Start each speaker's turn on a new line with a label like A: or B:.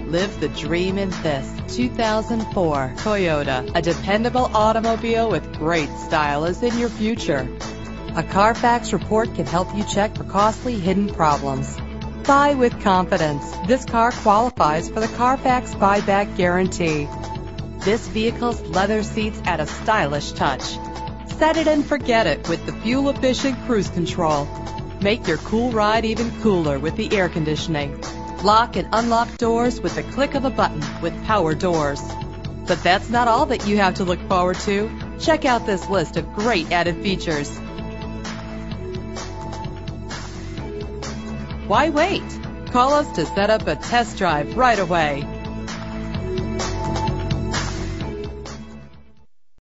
A: Live the dream in this 2004 Toyota. A dependable automobile with great style is in your future. A Carfax report can help you check for costly hidden problems. Buy with confidence. This car qualifies for the Carfax buyback guarantee. This vehicle's leather seats add a stylish touch. Set it and forget it with the fuel-efficient cruise control. Make your cool ride even cooler with the air conditioning. Lock and unlock doors with the click of a button with power doors. But that's not all that you have to look forward to. Check out this list of great added features. Why wait? Call us to set up a test drive right away.